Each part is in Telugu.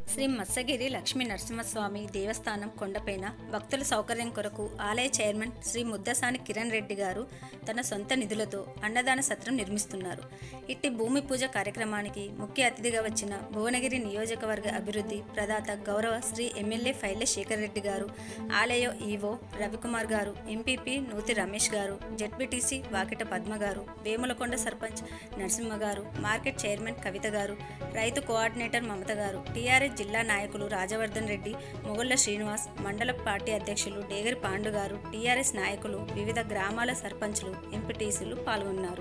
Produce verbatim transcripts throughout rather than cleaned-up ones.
శ్రీ మత్స్యగిరి లక్ష్మీ నరసింహస్వామి దేవస్థానం కొండపైన భక్తుల సౌకర్యం కొరకు ఆలయ చైర్మన్ శ్రీ ముద్దసాని కిరణ్ రెడ్డి గారు తన సొంత నిధులతో అన్నదాన సత్రం నిర్మిస్తున్నారు. ఇట్టి భూమి పూజ కార్యక్రమానికి ముఖ్య అతిథిగా వచ్చిన భువనగిరి నియోజకవర్గ అభివృద్ధి ప్రదాత గౌరవ శ్రీ ఎమ్మెల్యే ఫైలె శేఖర్ రెడ్డి గారు, ఆలయ ఈవో రవికుమార్ గారు, ఎంపీపీ నూతి రమేష్ గారు, జెడ్పీటీసీ వాకిట పద్మ గారు, వేములకొండ సర్పంచ్ నరసింహ గారు, మార్కెట్ చైర్మన్ కవిత గారు, రైతు కోఆర్డినేటర్ మమత గారు, టీఆర్ఎస్ జిల్లా నాయకులు రాజవర్ధన్ రెడ్డి, మొగుళ్ల శ్రీనివాస్, మండల పార్టీ అధ్యక్షులు డేగరి పాండు గారు, టీఆర్ఎస్ నాయకులు, వివిధ గ్రామాల సర్పంచ్లు, ఎంపీటీసీలు పాల్గొన్నారు.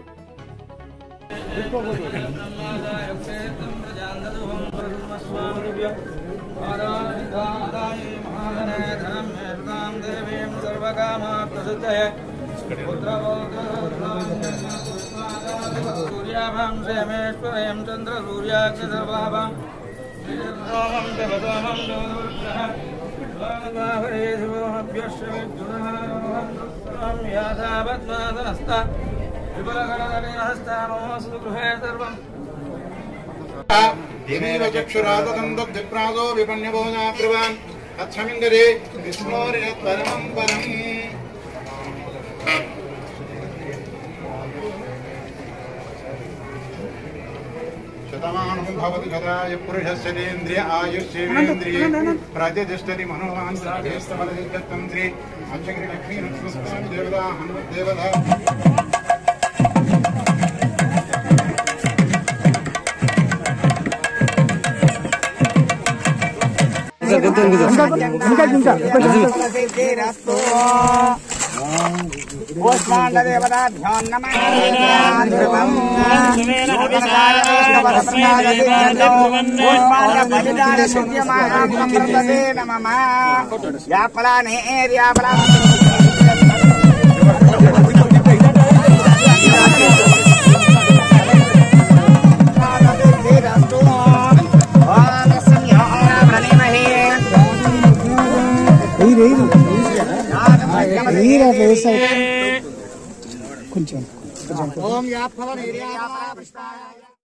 चक्षुरादो विपण्यभोजाग्रवान् तत्समिङ्गरे विष्णोरियत्परमं परम् शतमानं भवति शताय पुरुषस्य तेन्द्रिय आयुष्येन्द्रिये प्रतिष्ठति मनोवान् सर्वेस्तमदिष्टं श्री मत्स्यगिरि लक्ष्मी नरसिंहस्वामी देवता हनुमत् देवता కొంచెం